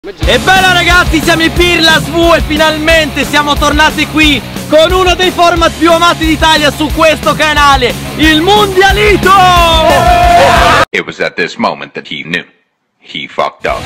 E bella ragazzi, siamo i Pirla SV e finalmente siamo tornati qui con uno dei format più amati d'Italia su questo canale, il Mundialito! It was at this moment that he knew. He fucked up.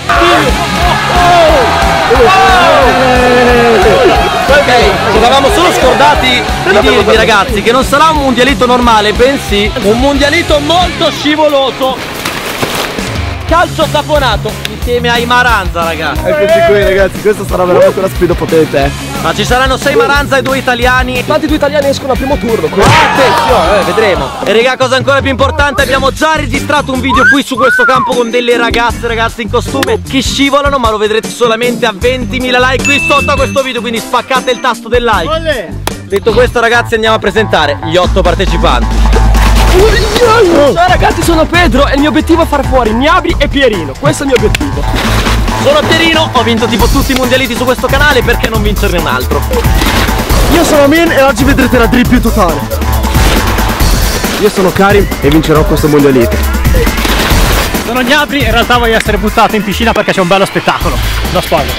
Ok, ci eravamo solo scordati di dirvi ragazzi che non sarà un mundialito normale, bensì un mundialito molto scivoloso. Calcio saponato insieme ai Maranza, ragazzi. Eccoci qui ragazzi, questa sarà veramente una sfida potente. Ma ci saranno 6 Maranza e 2 italiani. Tanti 2 italiani escono al primo turno. Attenzione, vedremo. E raga, cosa ancora più importante, abbiamo già registrato un video qui su questo campo con delle ragazze, ragazze in costume che scivolano, ma lo vedrete solamente a 20.000 like qui sotto a questo video, quindi spaccate il tasto del like. Detto questo ragazzi, andiamo a presentare gli 8 partecipanti. Ciao ragazzi, sono Pedro e il mio obiettivo è far fuori Gnabry e Pierino. Questo è il mio obiettivo. Sono Pierino, ho vinto tipo tutti i mondialiti su questo canale, perché non vincerne un altro? Io sono Min e oggi vedrete la dribbling totale. Io sono Karim e vincerò questo mondialito. Sono Gnabry e in realtà voglio essere buttato in piscina perché c'è un bello spettacolo. No spoiler.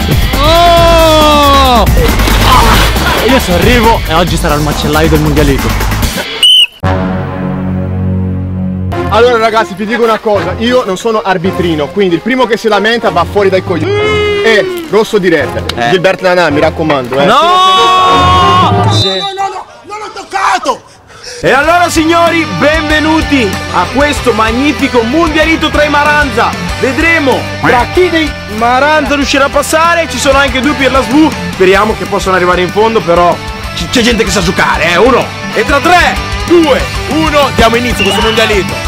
Io sono Rivo e oggi sarà il macellaio del mondialito. Allora ragazzi, vi dico una cosa, io non sono arbitrino, quindi il primo che si lamenta va fuori dai coglioni. E rosso diretta. Gilbert Nanà, mi raccomando. No! No, non l'ho toccato! E allora signori, benvenuti a questo magnifico mundialito tra i Maranza. Vedremo tra chi dei Maranza riuscirà a passare. Ci sono anche 2 per la SV. Speriamo che possano arrivare in fondo, però c'è gente che sa giocare, 1. E tra 3, 2, 1, diamo inizio a questo mondialito.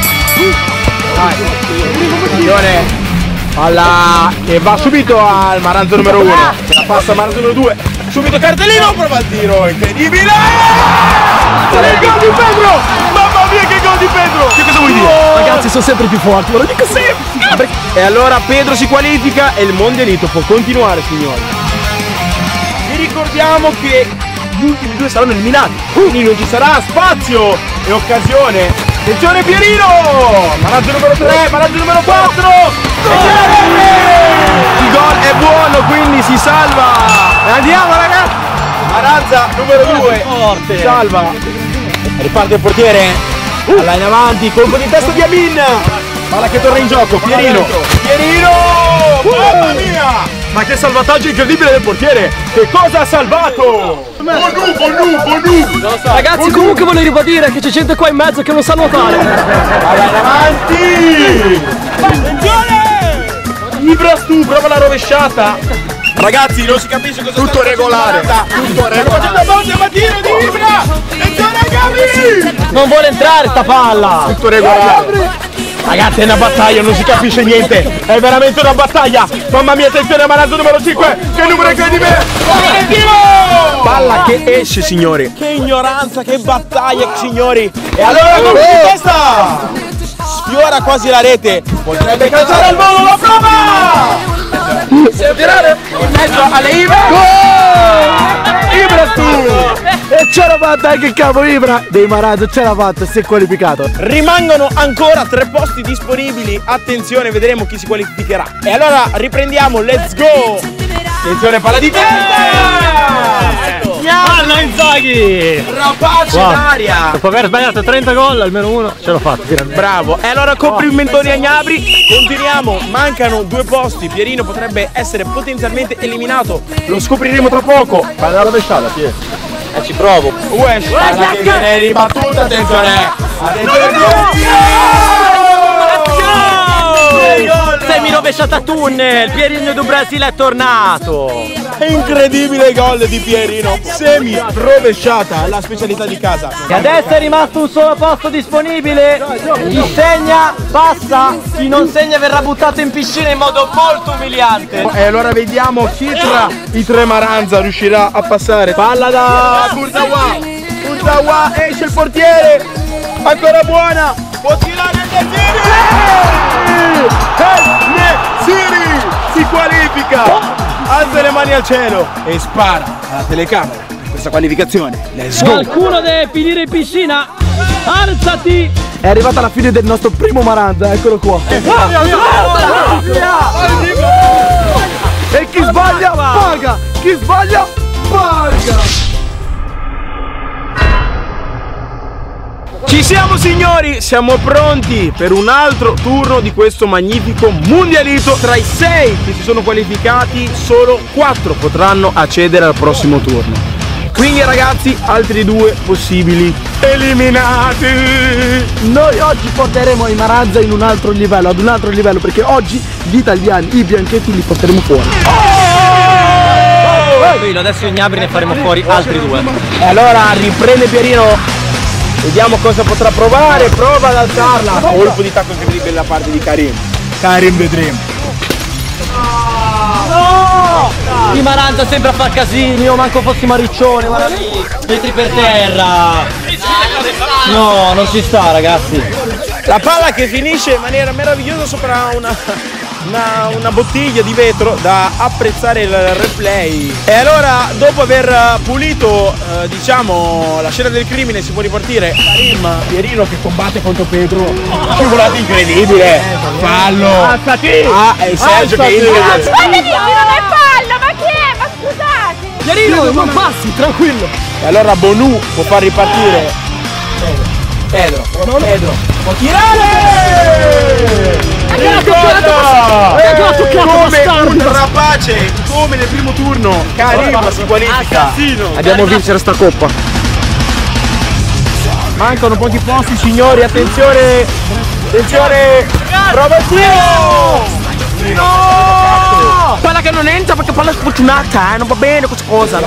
Attenzione, palla che va subito al Maranza numero 1. Se la passa al Maranza numero 2. Subito cartellino, prova il tiro, incredibile! Il gol di Pedro! Mamma mia che gol di Pedro! Che cosa vuoi dire? Ragazzi, sono sempre più forti, ve lo dico sempre. E allora Pedro si qualifica e il mondialito può continuare, signori. Vi ricordiamo che gli ultimi 2 saranno eliminati, quindi non ci sarà spazio e occasione. Attenzione Pierino! Maranza numero 3, Maranza numero 4! Il gol è buono, quindi si salva! Andiamo ragazzi! Maranza numero 2 si salva! Riparte il portiere! Alla in avanti, colpo di testa di Amin! Palla che torna in gioco, Pierino! Pierino! Mamma mia! Ma che salvataggio incredibile del portiere! Che cosa ha salvato? Bonu! Ragazzi, comunque voglio ribadire che c'è gente qua in mezzo che non sa nuotare. Vai in avanti! Attenzione! Ibra Stu, prova la rovesciata! Ragazzi, non si capisce cosa Tutto regolare. Tutto regolare! Facendo a tiro di Ibra! Attenzione Gabi! Non vuole entrare sta palla. Tutto regolare! Ragazzi, è una battaglia, non si capisce niente! È veramente una battaglia! Mamma mia, attenzione a Maranza numero 5! Che numero incredibile! Palla che esce, signori! Che ignoranza, che battaglia, signori! E allora con di testa! Sfiora quasi la rete! Potrebbe calciare al volo, la prova! Si deve tirare in mezzo alle Ibra! Ibra tu! E c'era fatta anche il capo Ibra dei Maranza, c'era fatta, si è qualificato. Rimangono ancora 3 posti disponibili. Attenzione, vedremo chi si qualificherà. E allora riprendiamo, let's go! Attenzione, palla di testa! Palla Inzaghi! Rapace d'aria! Dopo aver sbagliato 30 gol, almeno uno ce l'ho fatto. Bravo! E allora complimentoni a Gnabry. Continuiamo, mancano 2 posti. Pierino potrebbe essere potenzialmente eliminato. Lo scopriremo tra poco. Fai la rovesciata, sì. Ci provo. Palla che viene ribattuta, attenzione! Semi rovesciata tunnel, Pierino do Brasile è tornato. È incredibile il gol di Pierino. Semi rovesciata, la specialità di casa. E adesso è rimasto un solo posto disponibile. Chi segna passa, chi non segna verrà buttato in piscina in modo molto umiliante. E allora vediamo chi tra i 3 Maranza riuscirà a passare. Palla da Kurzawa, esce il portiere. Ancora buona. Può tirare il Nesiri si qualifica. Alza le mani al cielo e spara alla telecamera questa qualificazione. Let's go! Qualcuno deve finire in piscina. Alzati! È arrivata la fine del nostro primo Maranza, eccolo qua. paga! Chi sbaglia, paga! Ci siamo signori, siamo pronti per un altro turno di questo magnifico mondialito. Tra i 6 che si sono qualificati, solo 4 potranno accedere al prossimo turno. Quindi ragazzi, altri 2 possibili eliminati. Noi oggi porteremo i Maranza in un altro livello, ad un altro livello, perché oggi gli italiani, i bianchetti, li porteremo fuori. Adesso in Gnabry ne faremo fuori altri 2. E allora riprende Pierino. Vediamo cosa potrà provare, prova ad alzarla. Colpo di tacco incredibile da parte di Karim. Karim vedremo. No! I Maranza sempre a far casini, io manco fossi Mariccione, guarda lì. Metti per terra. No, non ci sta ragazzi. La palla che finisce in maniera meravigliosa sopra una bottiglia di vetro, da apprezzare il replay. E allora, dopo aver pulito diciamo la scena del crimine, si può ripartire. Karim, Pierino che combatte contro Pedro. Scivolata incredibile. Fallo. Alzati. È Sergio che indica. Fatemi, non è fallo, ma chi è? Ma scusate. Pierino, non passi, tranquillo. E allora Bonu può far ripartire. Pedro può tirare. Come un rapace, come nel primo turno, Karim si qualifica. Dobbiamo vincere sta coppa. Mancano pochi posti signori, attenzione, attenzione, prova il tiro! No! Palla che non entra perché palla sfortunata, non va bene questa cosa.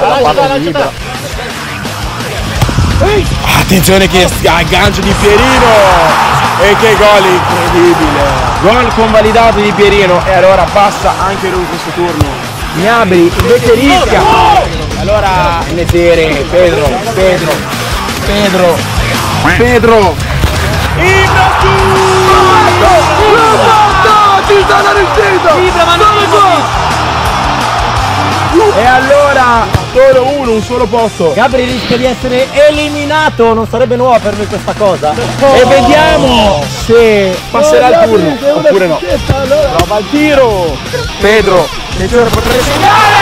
Attenzione che aggancio di Pierino! E che gol incredibile! Gol convalidato di Pierino e allora passa anche lui questo turno. Gnabry invece rischia. Allora Netere, Pedro. Ci sono riuscito! E allora solo un solo posto. Gabri rischia di essere eliminato, non sarebbe nuova per noi questa cosa. E vediamo se passerà il turno oppure no. Prova il tiro. Pedro, attenzione, potrebbe segnare.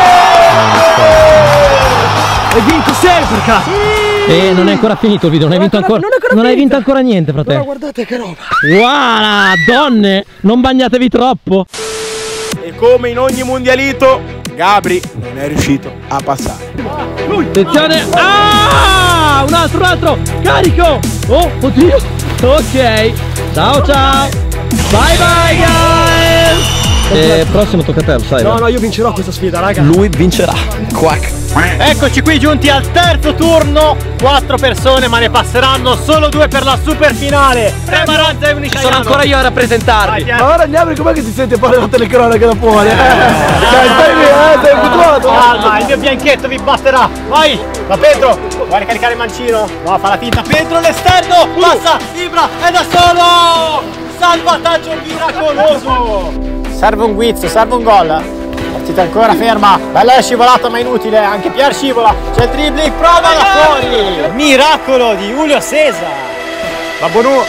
E vinco sempre, cazzo! E non è ancora finito il video, non hai vinto ancora. Non hai vinto ancora niente, fratello. Però guardate che roba. Guarda, donne, non bagnatevi troppo. E come in ogni mondialito, Gabri non è riuscito a passare. Attenzione. Ah! Un altro. Carico. Oh, oddio. Ok. Ciao. Bye guys. Prossimo tocca a te, lo sai. No, io vincerò questa sfida, raga. Lui vincerà. Quack. Eccoci qui giunti al terzo turno. 4 persone, ma ne passeranno solo 2 per la super finale. 3 Maranza e un italiano. Sono ancora io a rappresentarvi. Ma ora Gnabry, com'è che si sente fare la telecronaca da fuori? Sei abituato. Calma, il mio bianchetto vi basterà. Vai, va Pedro. Vuoi ricaricare il mancino? No, fa la finta. Pedro l'esterno. Passa, Ibra, è da solo. Salvataggio miracoloso. Serve un guizzo, serve un gol. Partita ancora ferma. Bella è scivolata ma inutile. Anche Pier scivola. C'è il dribbling, prova da fuori. Miracolo di Julio Cesar. Va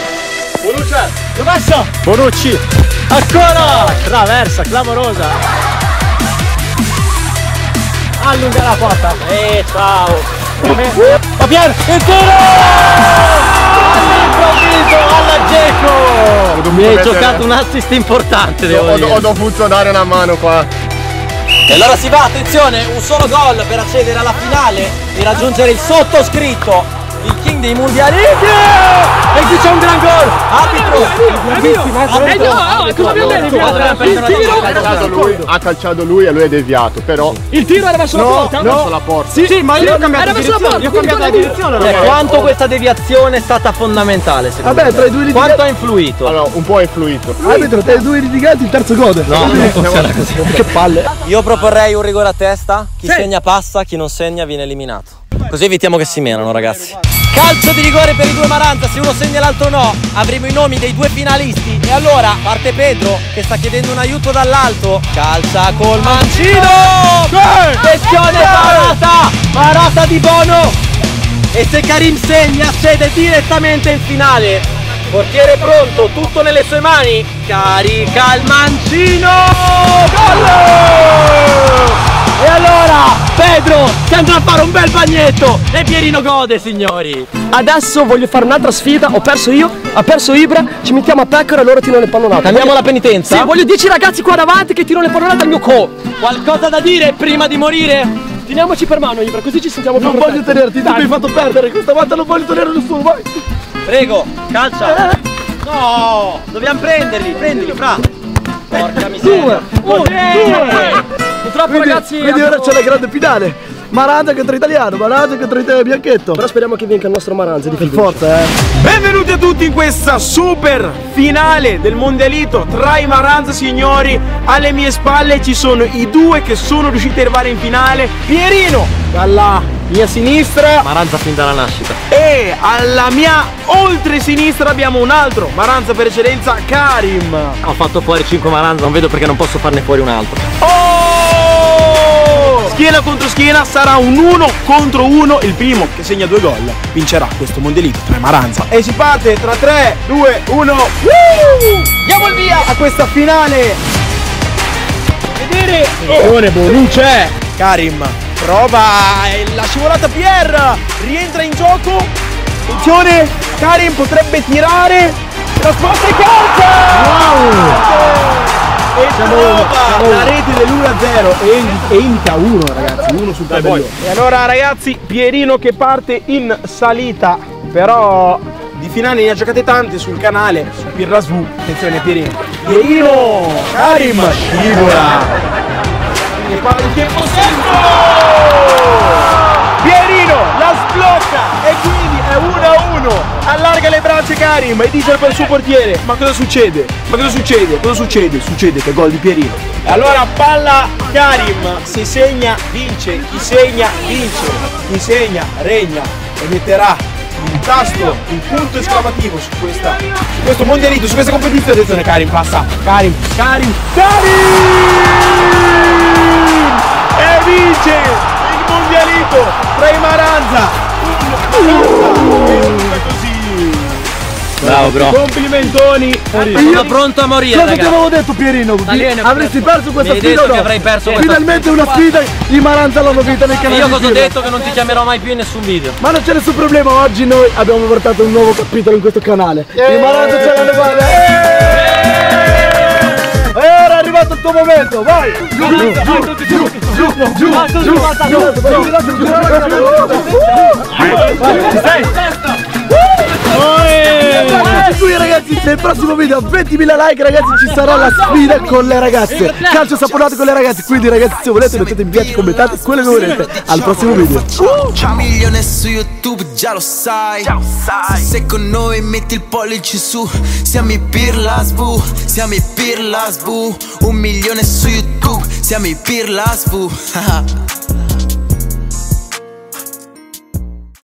Bonucci. Ancora. Traversa clamorosa. Allunga la porta. E ciao. Va Pier, il tiro! All'improvviso, alla Dzeko. Mi hai giocato un assist importante, devo dire. Ho dovuto dare una mano qua. E allora si va, attenzione, un solo gol per accedere alla finale e raggiungere il sottoscritto, il king dei mondiali. E qui c'è un gran gol. Ha calciato lui e lui è deviato, però Il tiro era verso la porta? verso la porta. Sì, ma io ho cambiato direzione. Io ho cambiato la direzione. Quanto questa deviazione è stata fondamentale secondo Vabbè, tra i due litiganti. Quanto ha influito? Allora, un po' è influito. Arbitro, tra i due litiganti il terzo gode. No, non funziona così. Che palle. Io proporrei un rigore a testa. Chi segna passa, chi non segna viene eliminato. Così evitiamo che si menano, ragazzi. Calcio di rigore per i due Maranza, se uno segna e l'altro no, avremo i nomi dei due finalisti. E allora parte Pedro che sta chiedendo un aiuto dall'alto. Calcia col mancino! Questione parata di Bono. E se Karim segna accede direttamente in finale. Portiere pronto, tutto nelle sue mani. Carica il mancino! Gol! E Pedro che andrà a fare un bel bagnetto e Pierino gode, signori. Adesso voglio fare un'altra sfida. Ho perso io, ha perso Ibra. Ci mettiamo a pecora e loro tirano le pallonate. Cambiamo la penitenza? Sì, voglio 10 ragazzi qua davanti che tirano le pallonate al mio Qualcosa da dire prima di morire? Teniamoci per mano Ibra, così ci sentiamo più Non voglio tenerti, tu mi hai fatto perdere. Questa volta non voglio tenere nessuno, vai. Prego, calcia. No, dobbiamo prendili, fra. Porca miseria. Purtroppo ragazzi. Quindi ora c'è la grande finale. Maranza contro italiano, Maranza contro Bianchetto. Però speriamo che vinca il nostro Maranza di forza, Benvenuti a tutti in questa super finale del mondialito tra i Maranza, signori. Alle mie spalle ci sono i due che sono riusciti ad arrivare in finale. Pierino dalla mia sinistra, Maranza fin dalla nascita. e alla mia oltre sinistra abbiamo un altro Maranza per eccellenza, Karim. Ho fatto fuori 5 Maranza, non vedo perché non posso farne fuori un altro. Schiena contro schiena, sarà un 1 contro 1. Il primo che segna 2 gol vincerà questo mondialito tra Maranza. E si parte tra 3, 2, 1. Diamo il via a questa finale. Vedere. Bonucci. Karim prova la scivolata, Pierre rientra in gioco. Attenzione, Karim potrebbe tirare. La sposta e calcia. E trova la rete dell'1-0 e indica 1, ragazzi, 1 sul tabellone. E allora ragazzi, Pierino che parte in salita, però di finale ne ha giocate tante sul canale, su Pirla SV. Attenzione Pierino. Karim scivola. E palla di tempo Pierino la sblocca e quindi è 1-1. Allarga le braccia Karim e dice per il suo portiere: ma cosa succede? Ma cosa succede? Cosa succede? Succede che è gol di Pierino. E allora palla Karim, si segna vince, chi segna vince, chi segna regna e metterà il tasto, il punto esclamativo su questo mondialito, su questa competizione. Attenzione, Karim passa, Karim e vince il mondialito tra i Maranza. Bravo, bro. Complimentoni. Sono pronto a morire, Cosa ti avevo detto Pierino? Avresti perso questa sfida o no? Che avrei perso Finalmente una sfida, i Maranza l'hanno vinta nel canale. Io cosa ho detto? Che non ti chiamerò mai più in nessun video. Ma non c'è nessun problema, oggi noi abbiamo portato un nuovo capitolo in questo canale. I Maranza ce l'hanno fatta. E ora è arrivato il tuo momento, vai! Qui ragazzi, nel prossimo video a 20.000 like ragazzi ci sarà la sfida con le ragazze, calcio saponato con le ragazze. Quindi ragazzi, se volete mettete in piace, commentate quello che volete. Al prossimo video. Un milione su YouTube, già lo sai. Se con noi metti il pollice su, siamo i Pirla SV, siamo i Pirla SV. 1 milione su YouTube, siamo i Pirla SV.